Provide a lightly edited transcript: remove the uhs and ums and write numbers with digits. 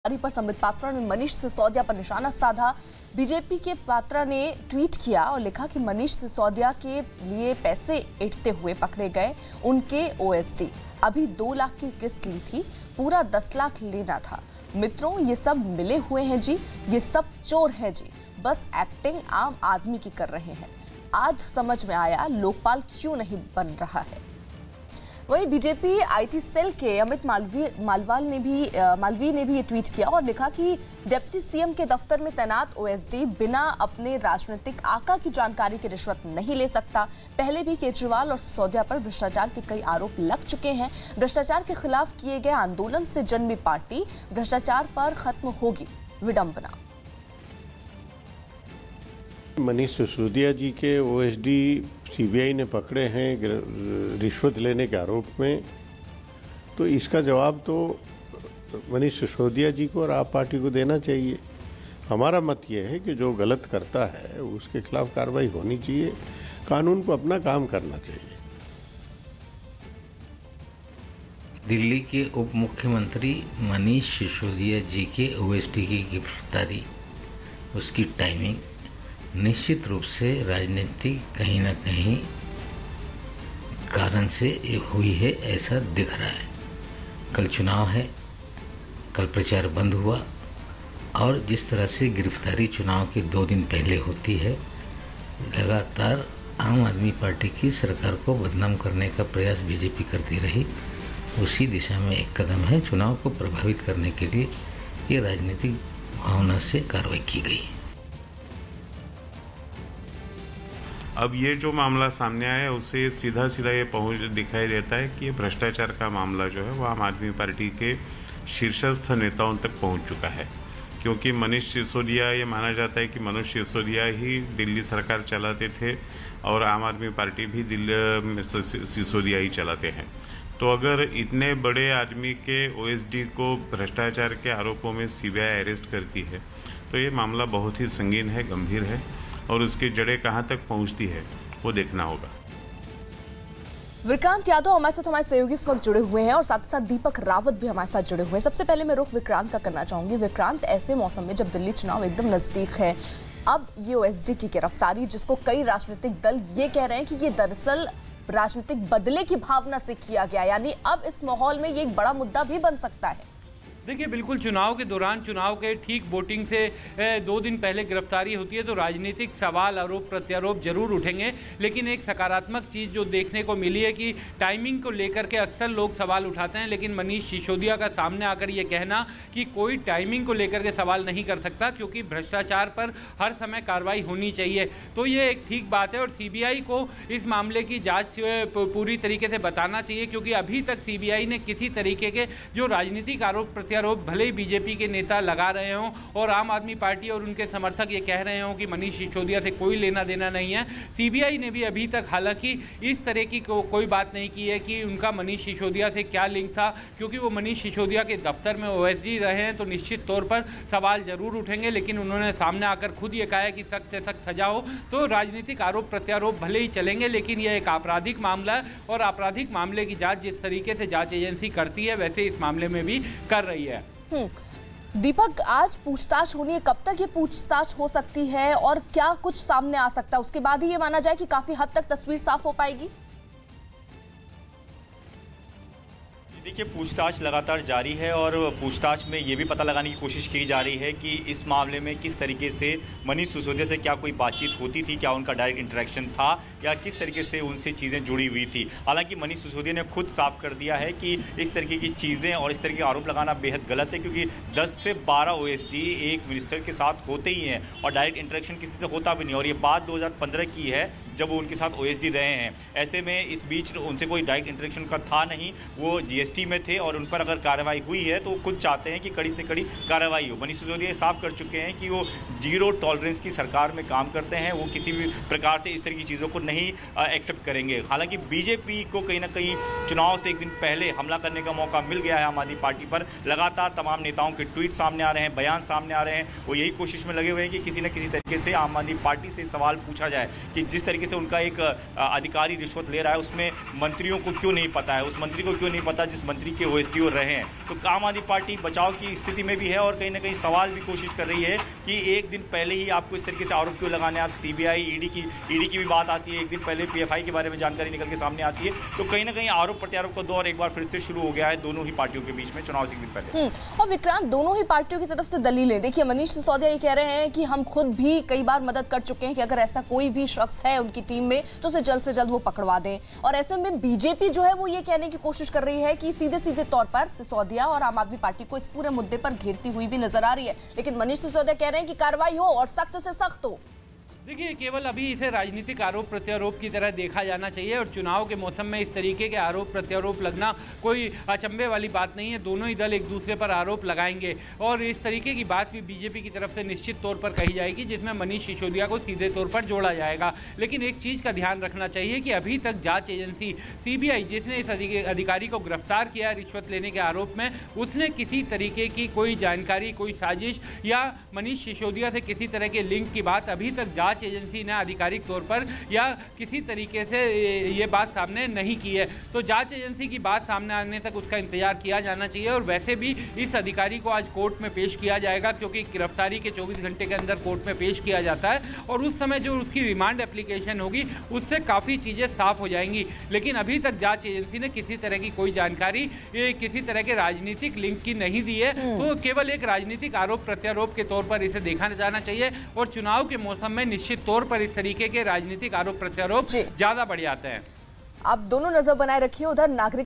पर संबित पात्रा ने मनीष सिसोदिया पर निशाना साधा। बीजेपी के पात्रा ने ट्वीट किया और लिखा कि मनीष सिसोदिया के लिए पैसे ऐंठते हुए पकड़े गए उनके ओएसडी। अभी 2 लाख की किस्त ली थी, पूरा 10 लाख लेना था। मित्रों, ये सब मिले हुए हैं जी, ये सब चोर है जी, बस एक्टिंग आम आदमी की कर रहे हैं। आज समझ में आया लोकपाल क्यों नहीं बन रहा है। वहीं बीजेपी आईटी सेल के अमित मालवीय ने भी ये ट्वीट किया और लिखा कि डिप्टी सीएम के दफ्तर में तैनात ओएसडी बिना अपने राजनीतिक आका की जानकारी की रिश्वत नहीं ले सकता। पहले भी केजरीवाल और सिसोदिया पर भ्रष्टाचार के कई आरोप लग चुके हैं। भ्रष्टाचार के खिलाफ किए गए आंदोलन से जन्मी पार्टी भ्रष्टाचार पर खत्म होगी, विडंबना। मनीष सिसोदिया जी के ओएसडी सीबीआई ने पकड़े हैं रिश्वत लेने के आरोप में, तो इसका जवाब तो मनीष सिसोदिया जी को और आप पार्टी को देना चाहिए। हमारा मत यह है कि जो गलत करता है उसके खिलाफ कार्रवाई होनी चाहिए, कानून को अपना काम करना चाहिए। दिल्ली के उप मुख्यमंत्री मनीष सिसोदिया जी के ओएसडी की गिरफ्तारी, उसकी टाइमिंग निश्चित रूप से राजनीतिक कहीं ना कहीं कारण से हुई है, ऐसा दिख रहा है। कल चुनाव है, कल प्रचार बंद हुआ और जिस तरह से गिरफ्तारी चुनाव के 2 दिन पहले होती है, लगातार आम आदमी पार्टी की सरकार को बदनाम करने का प्रयास बीजेपी करती रही। उसी दिशा में एक कदम है, चुनाव को प्रभावित करने के लिए ये राजनीतिक भावना से कार्रवाई की गई। अब ये जो मामला सामने आया है उससे सीधा ये दिखाई देता है कि ये भ्रष्टाचार का मामला जो है वो आम आदमी पार्टी के शीर्षस्थ नेताओं तक पहुंच चुका है, क्योंकि मनीष सिसोदिया, ये माना जाता है कि मनीष सिसोदिया ही दिल्ली सरकार चलाते थे और आम आदमी पार्टी भी दिल्ली सिसोदिया ही चलाते हैं। तो अगर इतने बड़े आदमी के ओएसडी को भ्रष्टाचार के आरोपों में सीबीआई अरेस्ट करती है तो ये मामला बहुत ही संगीन है, गंभीर है और उसकी जड़ें कहां तक पहुंचती है वो देखना होगा। विक्रांत यादव हमारे साथ, हमारे सहयोगी इस वक्त जुड़े हुए हैं और साथ ही साथ दीपक रावत भी हमारे साथ जुड़े हुए हैं। सबसे पहले मैं रुख विक्रांत का करना चाहूंगी। विक्रांत, ऐसे मौसम में जब दिल्ली चुनाव एकदम नजदीक है, अब ये ओएसडी की गिरफ्तारी, जिसको कई राजनीतिक दल ये कह रहे हैं कि ये दरअसल राजनीतिक बदले की भावना से किया गया, यानी अब इस माहौल में ये एक बड़ा मुद्दा भी बन सकता है। देखिए, बिल्कुल चुनाव के दौरान, चुनाव के ठीक वोटिंग से 2 दिन पहले गिरफ्तारी होती है तो राजनीतिक सवाल, आरोप प्रत्यारोप जरूर उठेंगे। लेकिन एक सकारात्मक चीज़ जो देखने को मिली है कि टाइमिंग को लेकर के अक्सर लोग सवाल उठाते हैं, लेकिन मनीष सिसोदिया का सामने आकर ये कहना कि कोई टाइमिंग को लेकर के सवाल नहीं कर सकता क्योंकि भ्रष्टाचार पर हर समय कार्रवाई होनी चाहिए, तो ये एक ठीक बात है। और सीबीआई को इस मामले की जाँच पूरी तरीके से बताना चाहिए, क्योंकि अभी तक सीबीआई ने किसी तरीके के जो राजनीतिक आरोप प्रत्यारोप भले ही बीजेपी के नेता लगा रहे हों और आम आदमी पार्टी और उनके समर्थक ये कह रहे हों कि मनीष सिसोदिया से कोई लेना देना नहीं है, सीबीआई ने भी अभी तक हालांकि इस तरह की कोई बात नहीं की है कि उनका मनीष सिसोदिया से क्या लिंक था। क्योंकि वो मनीष सिसोदिया के दफ्तर में ओएसडी रहे हैं तो निश्चित तौर पर सवाल जरूर उठेंगे, लेकिन उन्होंने सामने आकर खुद ये कहा है कि सख्त से सख्त सजा हो। तो राजनीतिक आरोप प्रत्यारोप भले ही चलेंगे, लेकिन यह एक आपराधिक मामला है और आपराधिक मामले की जांच जिस तरीके से जांच एजेंसी करती है वैसे इस मामले में भी कर रही है। दीपक, आज पूछताछ होनी है, कब तक ये पूछताछ हो सकती है और क्या कुछ सामने आ सकता है? उसके बाद ही ये माना जाए कि काफी हद तक तस्वीर साफ हो पाएगी। देखिए, पूछताछ लगातार जारी है और पूछताछ में ये भी पता लगाने की कोशिश की जा रही है कि इस मामले में किस तरीके से मनीष सिसोदिया से क्या कोई बातचीत होती थी, क्या उनका डायरेक्ट इंटरेक्शन था या किस तरीके से उनसे चीज़ें जुड़ी हुई थी। हालांकि मनीष सिसोदिया ने खुद साफ कर दिया है कि इस तरीके की चीज़ें और इस तरह के आरोप लगाना बेहद गलत है, क्योंकि 10 से 12 ओएसडी एक मिनिस्टर के साथ होते ही हैं और डायरेक्ट इंटरेक्शन किसी से होता भी नहीं। और ये बात 2015 की है जब वो उनके साथ ओएसडी रहे हैं। ऐसे में इस बीच उनसे कोई डायरेक्ट इंटरेक्शन का था नहीं, वो जीएसटी में थे और उन पर अगर कार्रवाई हुई है तो वो खुद चाहते हैं कि कड़ी से कड़ी कार्रवाई हो। मनीष सिसोदिया साफ कर चुके हैं कि वो जीरो टॉलरेंस की सरकार में काम करते हैं, वो किसी भी प्रकार से इस तरह की चीज़ों को नहीं एक्सेप्ट करेंगे। हालांकि बीजेपी को कहीं ना कहीं चुनाव से एक दिन पहले हमला करने का मौका मिल गया है आम आदमी पार्टी पर। लगातार तमाम नेताओं के ट्वीट सामने आ रहे हैं, बयान सामने आ रहे हैं, वो यही कोशिश में लगे हुए हैं कि किसी न किसी तरीके से आम आदमी पार्टी से सवाल पूछा जाए कि जिस तरीके से उनका एक अधिकारी रिश्वत ले रहा है उसमें मंत्रियों को क्यों नहीं पता है, उस मंत्री को क्यों नहीं पता जिस जिस मंत्री के ओएसडी रहे हैं। तो आम आदमी पार्टी बचाव की स्थिति में भी है और कहीं ना कहीं सवाल भी कोशिश कर रही है कि एक दिन पहले ही आपको इस तरीके से आरोप क्यों लगाने। आप सीबीआई ईडी की भी बात आती है, एक दिन पहले पीएफआई के बारे में जानकारी निकल के सामने आती है। तो कहीं ना कहीं आरोप प्रत्यारोप का दौर एक बार फिर से शुरू हो गया है दोनों ही पार्टियों के बीच में चुनाव से एक दिन पहले। और विक्रांत, दोनों ही पार्टियों की तरफ से दलीलें देखिए, मनीष सिसोदिया ये कह रहे हैं कि हम खुद भी कई बार मदद कर चुके हैं कि अगर ऐसा कोई भी शख्स है उनकी टीम में तो उसे जल्द से जल्द वो पकड़वा दें। और ऐसे में बीजेपी जो है वो ये कहने की कोशिश कर रही है कि सीधे सीधे तौर पर सिसोदिया और आम आदमी पार्टी को इस पूरे मुद्दे पर घेरती हुई भी नजर आ रही है। लेकिन मनीष सिसोदिया कह रहे हैं कि कार्रवाई हो और सख्त से सख्त हो। देखिए, केवल अभी इसे राजनीतिक आरोप प्रत्यारोप की तरह देखा जाना चाहिए और चुनाव के मौसम में इस तरीके के आरोप प्रत्यारोप लगना कोई अचंभे वाली बात नहीं है। दोनों ही दल एक दूसरे पर आरोप लगाएंगे और इस तरीके की बात भी बीजेपी की तरफ से निश्चित तौर पर कही जाएगी, जिसमें मनीष सिसोदिया को सीधे तौर पर जोड़ा जाएगा। लेकिन एक चीज़ का ध्यान रखना चाहिए कि अभी तक जांच एजेंसी सीबीआई, जिसने इस अधिकारी को गिरफ्तार किया रिश्वत लेने के आरोप में, उसने किसी तरीके की कोई जानकारी, कोई साजिश या मनीष सिसोदिया से किसी तरह के लिंक की बात अभी तक जांच एजेंसी ने आधिकारिक तौर पर या किसी तरीके से ये बात सामने नहीं की है। तो जांच एजेंसी की बात सामने आने तक उसका इंतजार किया जाना चाहिए। और वैसे भी इस अधिकारी को आज कोर्ट में पेश किया जाएगा, क्योंकि गिरफ्तारी के 24 घंटे के अंदर कोर्ट में पेश किया जाता है और उस समय जो उसकी रिमांड एप्लीकेशन होगी उससे काफ़ी चीज़ें साफ हो जाएंगी। लेकिन अभी तक जांच एजेंसी ने किसी तरह की कोई जानकारी किसी तरह के राजनीतिक लिंक की नहीं दी है। तो केवल एक राजनीतिक आरोप प्रत्यारोप के तौर पर इसे देखा जाना चाहिए और चुनाव के मौसम में निश्चित तौर पर इस तरीके के राजनीतिक आरोप प्रत्यारोप ज्यादा बढ़ जाते हैं। आप दोनों नजर बनाए रखिए। उधर नागरिक